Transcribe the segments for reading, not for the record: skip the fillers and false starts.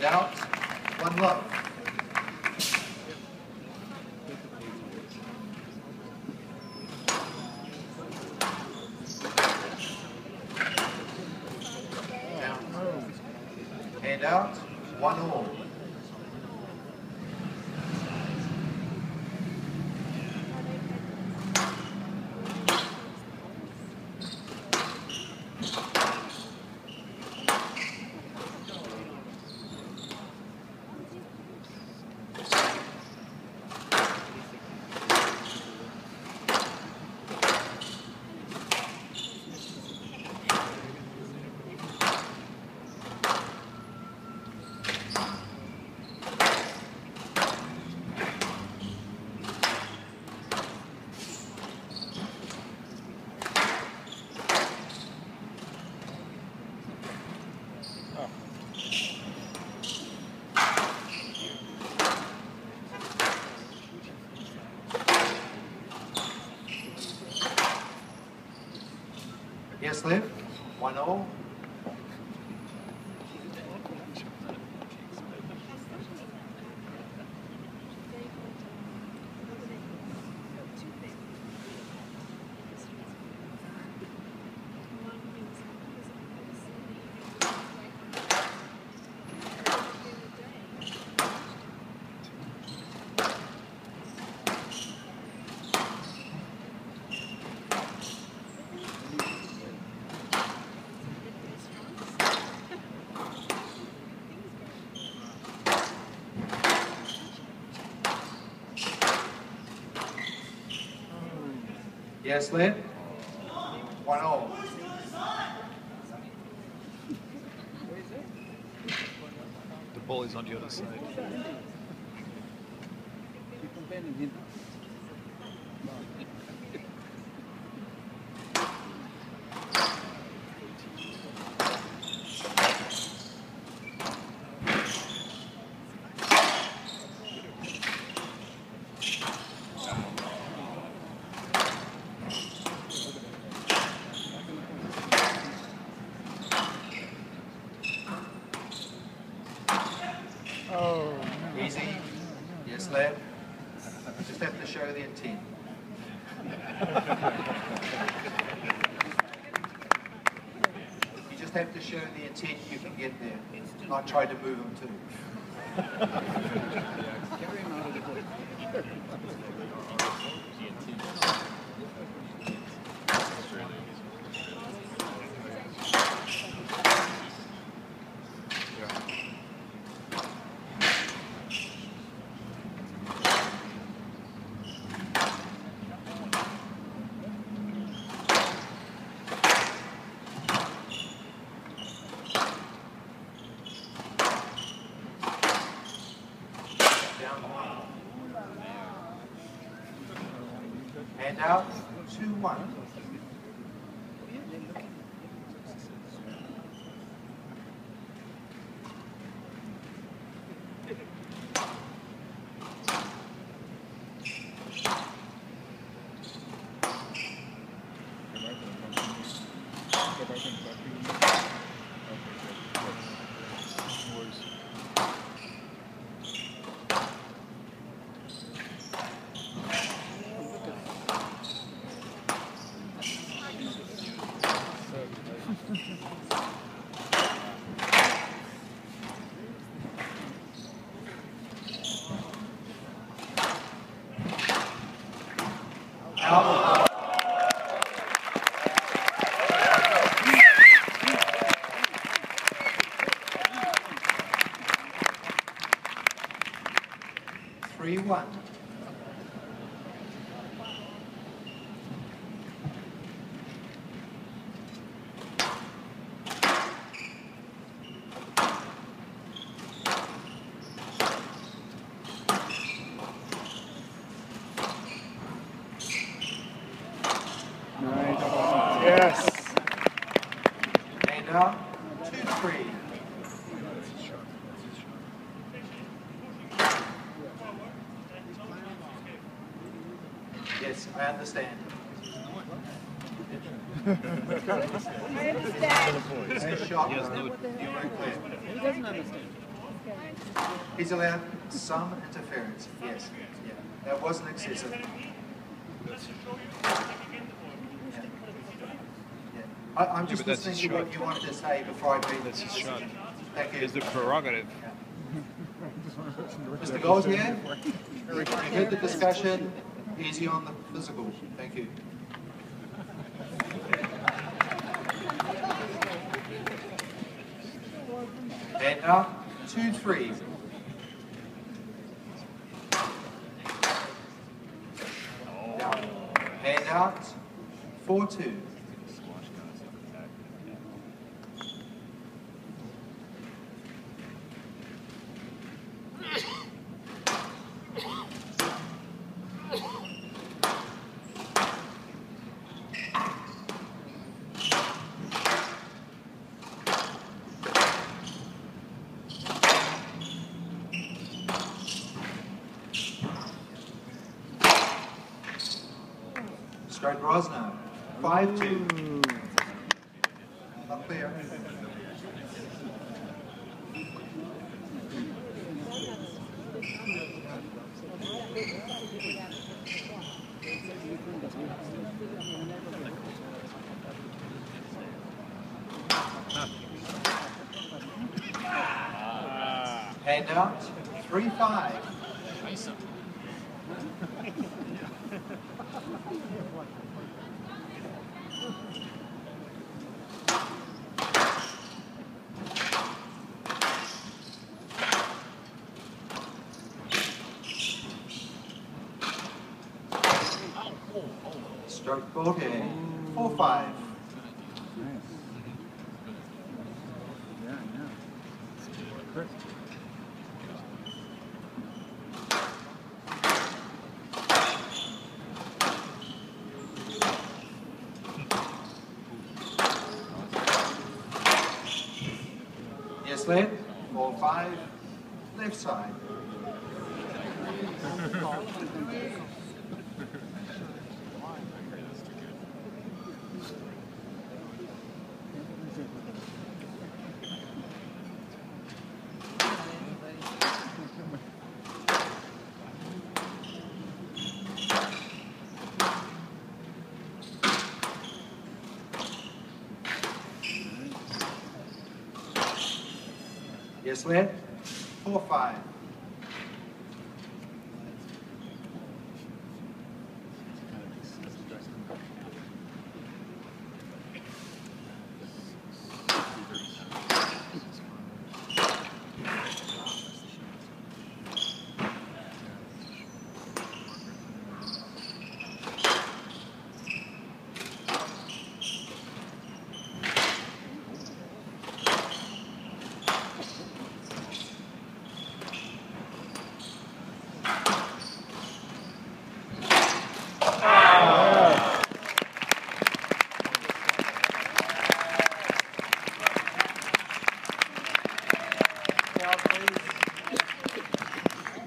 Hand out, one low. Hand out, one all. Yes, left, one all. Yes, left, one all. The ball is on the other side. Oh. Easy. Yes, left. Just have to show the intent. You just have to show the intent you can get there. Not try to move them too. Carry him out of the way. Hand out, 2-1. Out. 3-1. Yes. Hand out, 2-3. Yes, I understand. I understand. It's a shot. He has no- You won't clear. He doesn't understand. He's allowed some interference, yes. Yeah. That wasn't excessive. Yeah. I'm just but that's listening his to what shot. you wanted to say before I read That's his shot. Thank you. It's the prerogative. Mr. Gaultier, you heard the discussion. Easy on the physical. Thank you. And now, 2-3. Hand out, 4-2. Straight Rosner, 5-2. Not clear. Hand out, 3-5. Stroke ball here, 4-5. Yes, left, 4-5, left side. Yes, left, 4-5.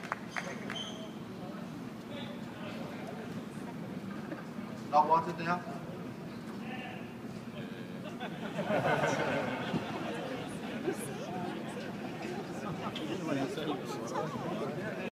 Not wanted now?